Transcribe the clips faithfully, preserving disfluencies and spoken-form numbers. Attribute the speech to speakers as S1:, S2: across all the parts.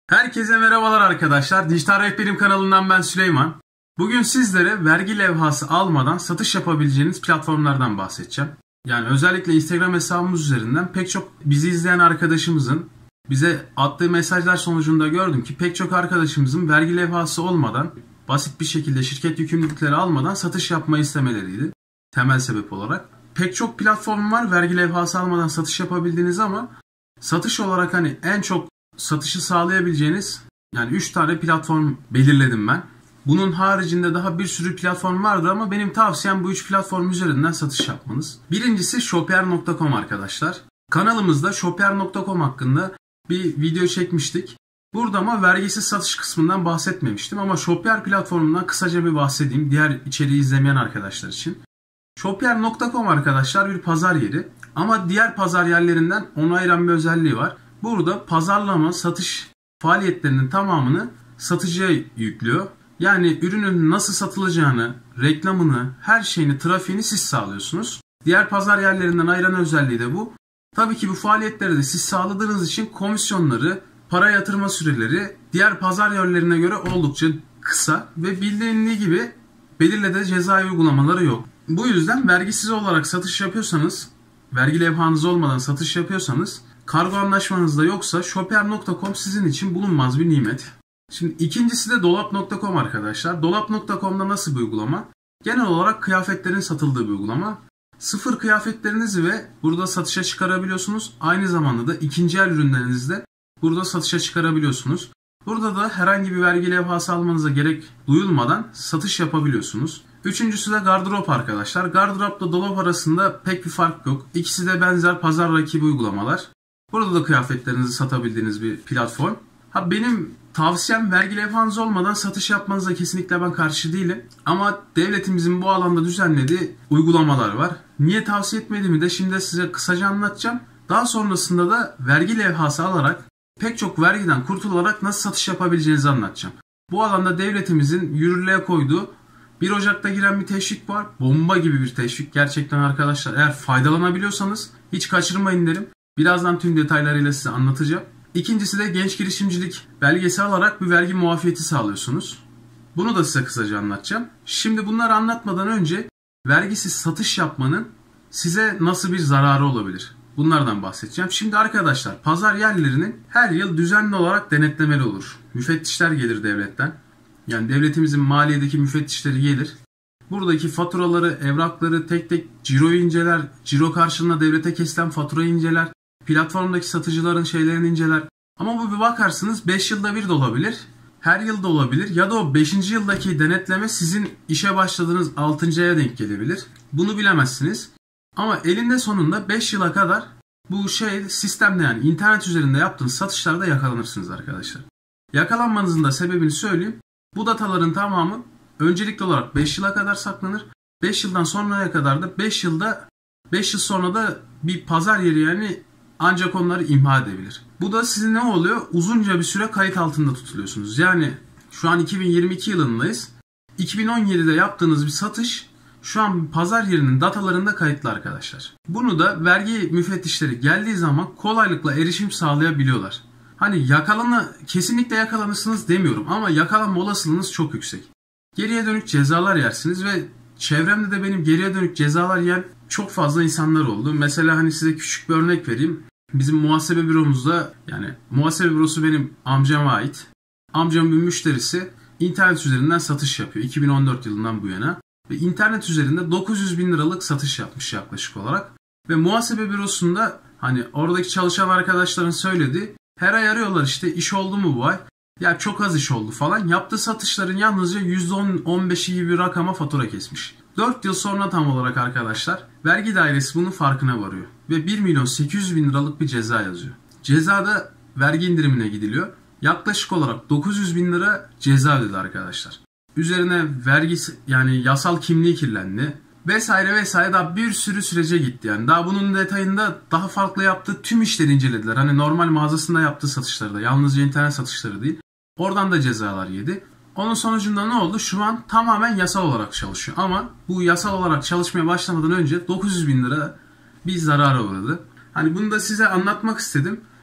S1: Herkese merhabalar arkadaşlar. Dijital Rehberim kanalından ben Süleyman. Bugün sizlere vergi levhası almadan satış yapabileceğiniz platformlardan bahsedeceğim. Yani özellikle Instagram hesabımız üzerinden pek çok bizi izleyen arkadaşımızın bize attığı mesajlar sonucunda gördüm ki pek çok arkadaşımızın vergi levhası olmadan basit bir şekilde şirket yükümlülükleri almadan satış yapmayı istemeleriydi. Temel sebep olarak. Pek çok platform var vergi levhası almadan satış yapabildiğiniz ama satış olarak hani en çok satışı sağlayabileceğiniz yani üç tane platform belirledim ben. Bunun haricinde daha bir sürü platform vardır ama benim tavsiyem bu üç platform üzerinden satış yapmanız. Birincisi shoper nokta com arkadaşlar. Kanalımızda shoper nokta com hakkında bir video çekmiştik. Burada ama vergisiz satış kısmından bahsetmemiştim ama Shoper platformundan kısaca bir bahsedeyim diğer içeriği izlemeyen arkadaşlar için. shoper nokta com arkadaşlar bir pazar yeri ama diğer pazar yerlerinden onu ayıran bir özelliği var. Burada pazarlama, satış faaliyetlerinin tamamını satıcıya yüklüyor. Yani ürünün nasıl satılacağını, reklamını, her şeyini, trafiğini siz sağlıyorsunuz. Diğer pazar yerlerinden ayıran özelliği de bu. Tabii ki bu faaliyetleri de siz sağladığınız için komisyonları, para yatırma süreleri diğer pazar yerlerine göre oldukça kısa ve bildiğiniz gibi belirli cezai uygulamaları yok. Bu yüzden vergisiz olarak satış yapıyorsanız, vergi levhanız olmadan satış yapıyorsanız, kargo anlaşmanız da yoksa shoper nokta com sizin için bulunmaz bir nimet. Şimdi ikincisi de dolap nokta com arkadaşlar. dolap nokta com'da nasıl bir uygulama? Genel olarak kıyafetlerin satıldığı bir uygulama. Sıfır kıyafetlerinizi ve burada satışa çıkarabiliyorsunuz. Aynı zamanda da ikinci el ürünlerinizi de burada satışa çıkarabiliyorsunuz. Burada da herhangi bir vergi levhası almanıza gerek duyulmadan satış yapabiliyorsunuz. Üçüncüsü de gardırop arkadaşlar. Gardıropla dolap arasında pek bir fark yok. İkisi de benzer pazar rakibi uygulamalar. Burada da kıyafetlerinizi satabildiğiniz bir platform. Ha benim tavsiyem vergi levhanız olmadan satış yapmanıza kesinlikle ben karşı değilim. Ama devletimizin bu alanda düzenlediği uygulamalar var. Niye tavsiye etmediğimi de şimdi size kısaca anlatacağım. Daha sonrasında da vergi levhası alarak pek çok vergiden kurtularak nasıl satış yapabileceğinizi anlatacağım. Bu alanda devletimizin yürürlüğe koyduğu bir Ocak'ta giren bir teşvik var. Bomba gibi bir teşvik. Gerçekten arkadaşlar eğer faydalanabiliyorsanız hiç kaçırmayın derim. Birazdan tüm detaylarıyla size anlatacağım. İkincisi de genç girişimcilik belgesi alarak bir vergi muafiyeti sağlıyorsunuz. Bunu da size kısaca anlatacağım. Şimdi bunları anlatmadan önce vergisiz satış yapmanın size nasıl bir zararı olabilir? Bunlardan bahsedeceğim. Şimdi arkadaşlar pazar yerlerinin her yıl düzenli olarak denetlemeli olur. Müfettişler gelir devletten. Yani devletimizin maliyedeki müfettişleri gelir. Buradaki faturaları, evrakları tek tek ciroyu inceler. Ciro karşılığında devlete kesilen faturayı inceler. Platformdaki satıcıların şeylerini inceler. Ama bu bir bakarsınız beş yılda bir de olabilir. Her yılda olabilir. Ya da o beşinci yıldaki denetleme sizin işe başladığınız altıncı aya denk gelebilir. Bunu bilemezsiniz. Ama elinde sonunda beş yıla kadar bu şey sistemde yani internet üzerinde yaptığınız satışlarda yakalanırsınız arkadaşlar. Yakalanmanızın da sebebini söyleyeyim. Bu dataların tamamı öncelikli olarak beş yıla kadar saklanır. beş yıldan sonraya kadar da beş yılda beş yıl sonra da bir pazar yeri yani ancak onları imha edebilir. Bu da sizin ne oluyor? Uzunca bir süre kayıt altında tutuluyorsunuz. Yani şu an iki bin yirmi iki yılındayız. iki bin on yedide yaptığınız bir satış şu an pazar yerinin datalarında kayıtlı arkadaşlar. Bunu da vergi müfettişleri geldiği zaman kolaylıkla erişim sağlayabiliyorlar. Hani yakalana, kesinlikle yakalanırsınız demiyorum ama yakalanma olasılığınız çok yüksek. Geriye dönük cezalar yersiniz ve çevremde de benim geriye dönük cezalar yiyen çok fazla insanlar oldu. Mesela hani size küçük bir örnek vereyim. Bizim muhasebe büromuzda yani muhasebe bürosu benim amcama ait. Amcamın bir müşterisi internet üzerinden satış yapıyor iki bin on dört yılından bu yana. Ve internet üzerinde dokuz yüz bin liralık satış yapmış yaklaşık olarak. Ve muhasebe bürosunda hani oradaki çalışan arkadaşların söylediği her ay arıyorlar işte iş oldu mu bu ay? Ya çok az iş oldu falan. Yaptığı satışların yalnızca yüzde on on beşi gibi bir rakama fatura kesmiş. dört yıl sonra tam olarak arkadaşlar vergi dairesi bunun farkına varıyor. Ve bir milyon sekiz yüz bin liralık bir ceza yazıyor. Cezada vergi indirimine gidiliyor. Yaklaşık olarak dokuz yüz bin lira ceza ödedi arkadaşlar. Üzerine vergi yani yasal kimliği kirlendi. Vesaire vesaire daha bir sürü sürece gitti yani. Daha bunun detayında daha farklı yaptığı tüm işleri incelediler. Hani normal mağazasında yaptığı satışları da yalnızca internet satışları değil. Oradan da cezalar yedi. Onun sonucunda ne oldu? Şu an tamamen yasal olarak çalışıyor. Ama bu yasal olarak çalışmaya başlamadan önce dokuz yüz bin lira bir zarara uğradı. Hani bunu da size anlatmak istedim.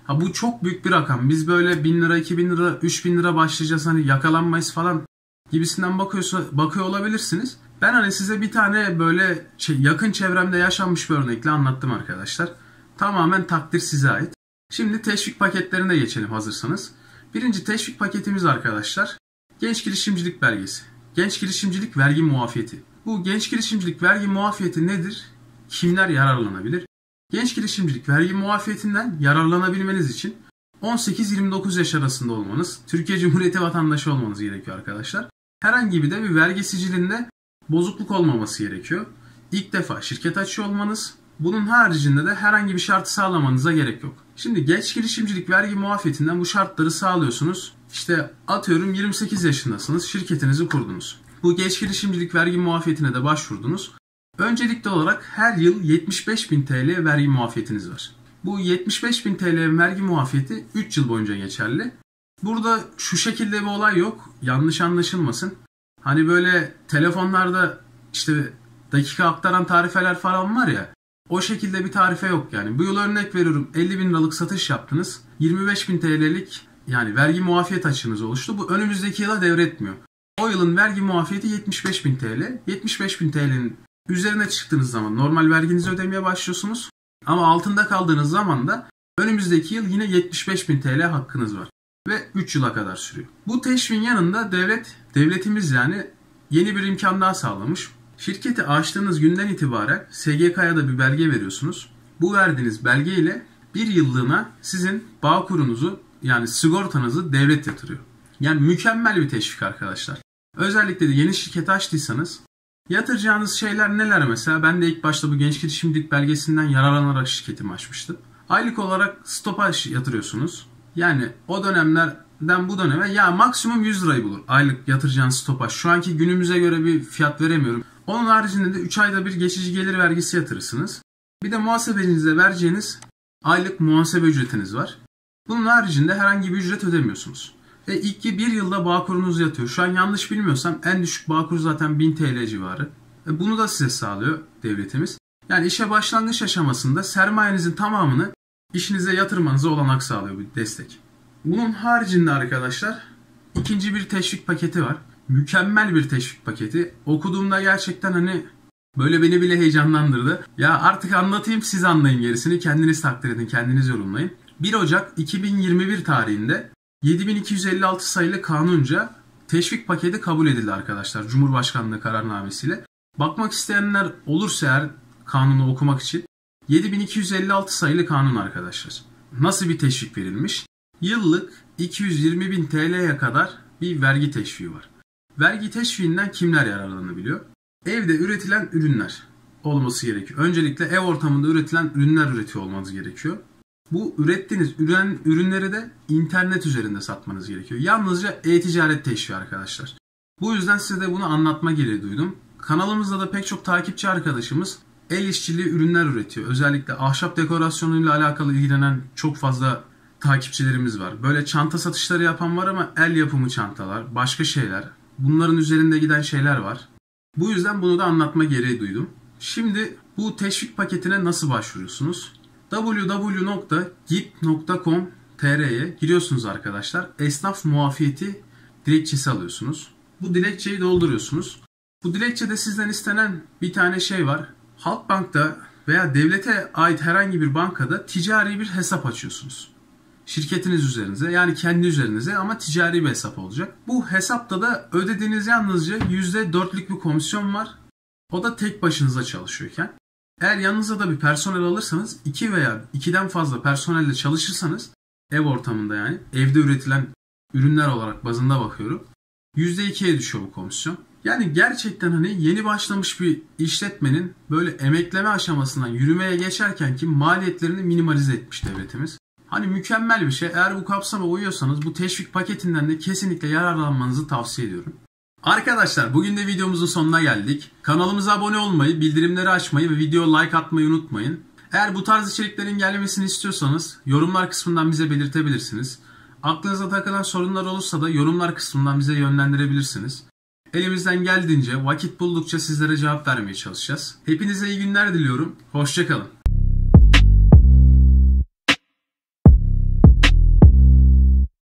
S1: Ha bu çok büyük bir rakam. Biz böyle bin lira, iki bin lira, üç bin lira başlayacağız hani yakalanmayız falan gibisinden bakıyorsa, bakıyor olabilirsiniz. Ben hani size bir tane böyle yakın çevremde yaşanmış bir örnekle anlattım arkadaşlar. Tamamen takdir size ait. Şimdi teşvik paketlerine geçelim hazırsanız. Birinci teşvik paketimiz arkadaşlar genç girişimcilik belgesi. Genç girişimcilik vergi muafiyeti. Bu genç girişimcilik vergi muafiyeti nedir? Kimler yararlanabilir? Genç girişimcilik vergi muafiyetinden yararlanabilmeniz için on sekiz yirmi dokuz yaş arasında olmanız, Türkiye Cumhuriyeti vatandaşı olmanız gerekiyor arkadaşlar. Herhangi bir de bir vergi sicilinde bozukluk olmaması gerekiyor. İlk defa şirket açıyor olmanız, bunun haricinde de herhangi bir şartı sağlamanıza gerek yok. Şimdi genç girişimcilik vergi muafiyetinden bu şartları sağlıyorsunuz. İşte atıyorum yirmi sekiz yaşındasınız, şirketinizi kurdunuz. Bu genç girişimcilik vergi muafiyetine de başvurdunuz. Öncelikli olarak her yıl yetmiş beş bin T L vergi muafiyetiniz var. Bu yetmiş beş bin T L vergi muafiyeti üç yıl boyunca geçerli. Burada şu şekilde bir olay yok. Yanlış anlaşılmasın. Hani böyle telefonlarda işte dakika aktaran tarifeler falan var ya. O şekilde bir tarife yok yani. Bu yıl örnek veriyorum elli bin liralık satış yaptınız. yirmi beş bin T L'lik yani vergi muafiyet açığınız oluştu. Bu önümüzdeki yıla devretmiyor. O yılın vergi muafiyeti yetmiş beş bin T L. yetmiş beş bin T L'nin üzerine çıktığınız zaman normal verginizi ödemeye başlıyorsunuz. Ama altında kaldığınız zaman da önümüzdeki yıl yine yetmiş beş bin T L hakkınız var. Ve üç yıla kadar sürüyor. Bu teşviğin yanında devlet, devletimiz yani yeni bir imkan daha sağlamış. Şirketi açtığınız günden itibaren S G K'ya da bir belge veriyorsunuz. Bu verdiğiniz belge ile bir yıllığına sizin Bağkur'unuzu yani sigortanızı devlet yatırıyor. Yani mükemmel bir teşvik arkadaşlar. Özellikle de yeni şirket açtıysanız yatıracağınız şeyler neler mesela? Ben de ilk başta bu genç girişimcilik belgesinden yararlanarak şirketimi açmıştım. Aylık olarak stopaj yatırıyorsunuz. Yani o dönemlerden bu döneme ya maksimum yüz lirayı bulur aylık yatıracağınız stopaj. Şu anki günümüze göre bir fiyat veremiyorum. Onun haricinde de üç ayda bir geçici gelir vergisi yatırırsınız. Bir de muhasebecinize vereceğiniz aylık muhasebe ücretiniz var. Bunun haricinde herhangi bir ücret ödemiyorsunuz. Ve ilk bir yılda Bağkur'unuz yatıyor. Şu an yanlış bilmiyorsam en düşük Bağkur zaten bin T L civarı. E bunu da size sağlıyor devletimiz. Yani işe başlangıç aşamasında sermayenizin tamamını işinize yatırmanıza olanak sağlıyor bir destek. Bunun haricinde arkadaşlar ikinci bir teşvik paketi var. Mükemmel bir teşvik paketi. Okuduğumda gerçekten hani böyle beni bile heyecanlandırdı. Ya artık anlatayım siz anlayın gerisini. Kendiniz takdir edin, kendiniz yorumlayın. bir Ocak iki bin yirmi bir tarihinde yedi bin iki yüz elli altı sayılı kanunca teşvik paketi kabul edildi arkadaşlar. Cumhurbaşkanlığı kararnamesiyle. Bakmak isteyenler olursa eğer kanunu okumak için yedi bin iki yüz elli altı sayılı kanun arkadaşlar. Nasıl bir teşvik verilmiş? Yıllık iki yüz yirmi bin T L'ye kadar bir vergi teşviği var. Vergi teşviğinden kimler yararlanabiliyor? Evde üretilen ürünler olması gerekiyor. Öncelikle ev ortamında üretilen ürünler üretiyor olmanız gerekiyor. Bu ürettiğiniz ürün, ürünleri de internet üzerinde satmanız gerekiyor. Yalnızca e-ticaret teşviği arkadaşlar. Bu yüzden size de bunu anlatma gereği duydum. Kanalımızda da pek çok takipçi arkadaşımız el işçiliği ürünler üretiyor. Özellikle ahşap dekorasyonuyla alakalı ilgilenen çok fazla takipçilerimiz var. Böyle çanta satışları yapan var ama el yapımı çantalar, başka şeyler. Bunların üzerinde giden şeyler var. Bu yüzden bunu da anlatma gereği duydum. Şimdi bu teşvik paketine nasıl başvuruyorsunuz? double-u double-u double-u nokta gip nokta com nokta t r'ye giriyorsunuz arkadaşlar. Esnaf muafiyeti dilekçesi alıyorsunuz. Bu dilekçeyi dolduruyorsunuz. Bu dilekçede sizden istenen bir tane şey var. Halkbank'ta veya devlete ait herhangi bir bankada ticari bir hesap açıyorsunuz. Şirketiniz üzerinize yani kendi üzerinize ama ticari bir hesap olacak. Bu hesapta da ödediğiniz yalnızca yüzde dörtlük bir komisyon var. O da tek başınıza çalışıyorken. Eğer yanınıza da bir personel alırsanız iki veya ikiden fazla personelle çalışırsanız ev ortamında yani evde üretilen ürünler olarak bazında bakıyorum. yüzde ikiye düşüyor bu komisyon. Yani gerçekten hani yeni başlamış bir işletmenin böyle emekleme aşamasından yürümeye geçerken ki maliyetlerini minimalize etmiş devletimiz. Hani mükemmel bir şey. Eğer bu kapsama uyuyorsanız bu teşvik paketinden de kesinlikle yararlanmanızı tavsiye ediyorum. Arkadaşlar bugün de videomuzun sonuna geldik. Kanalımıza abone olmayı, bildirimleri açmayı ve video like atmayı unutmayın. Eğer bu tarz içeriklerin gelmesini istiyorsanız yorumlar kısmından bize belirtebilirsiniz. Aklınıza takılan sorunlar olursa da yorumlar kısmından bize yönlendirebilirsiniz. Elimizden geldiğince vakit buldukça sizlere cevap vermeye çalışacağız. Hepinize iyi günler diliyorum. Hoşça kalın.